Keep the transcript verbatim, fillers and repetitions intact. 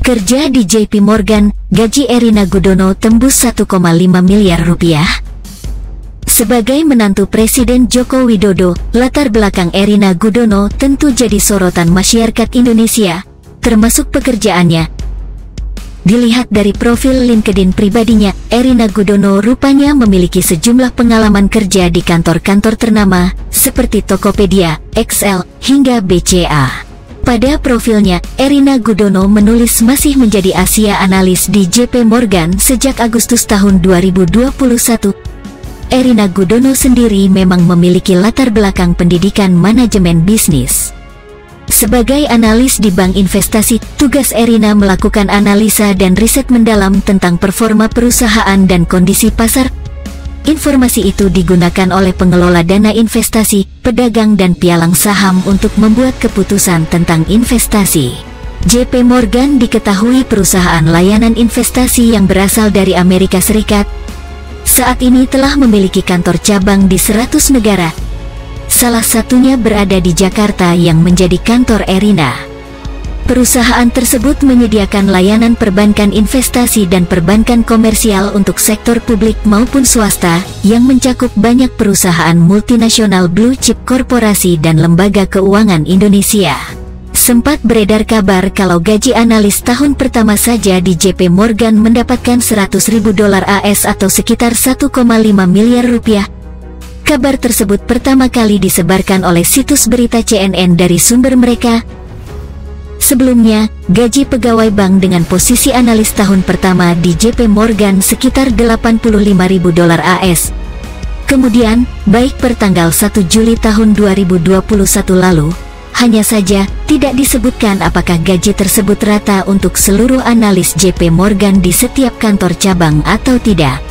Kerja di J P Morgan, gaji Erina Gudono tembus satu koma lima miliar rupiah. Sebagai menantu Presiden Joko Widodo, latar belakang Erina Gudono tentu jadi sorotan masyarakat Indonesia, termasuk pekerjaannya. Dilihat dari profil LinkedIn pribadinya, Erina Gudono rupanya memiliki sejumlah pengalaman kerja di kantor-kantor ternama, seperti Tokopedia, X L, hingga B C A. Pada profilnya, Erina Gudono menulis masih menjadi Asia analis di J P Morgan sejak Agustus tahun dua ribu dua puluh satu. Erina Gudono sendiri memang memiliki latar belakang pendidikan manajemen bisnis. Sebagai analis di bank investasi, tugas Erina melakukan analisa dan riset mendalam tentang performa perusahaan dan kondisi pasar. Informasi itu digunakan oleh pengelola dana investasi, pedagang dan pialang saham untuk membuat keputusan tentang investasi. J P Morgan diketahui perusahaan layanan investasi yang berasal dari Amerika Serikat. Saat ini telah memiliki kantor cabang di seratus negara. Salah satunya berada di Jakarta yang menjadi kantor Erina. Perusahaan tersebut menyediakan layanan perbankan investasi dan perbankan komersial untuk sektor publik maupun swasta, yang mencakup banyak perusahaan multinasional blue chip korporasi dan lembaga keuangan Indonesia. Sempat beredar kabar kalau gaji analis tahun pertama saja di J P Morgan mendapatkan seratus ribu dolar A S atau sekitar satu koma lima miliar rupiah. Kabar tersebut pertama kali disebarkan oleh situs berita C N N dari sumber mereka. Sebelumnya, gaji pegawai bank dengan posisi analis tahun pertama di J P Morgan sekitar delapan puluh lima ribu dolar A S. Kemudian, baik per tanggal satu Juli tahun dua ribu dua puluh satu lalu, hanya saja tidak disebutkan apakah gaji tersebut rata untuk seluruh analis J P Morgan di setiap kantor cabang atau tidak.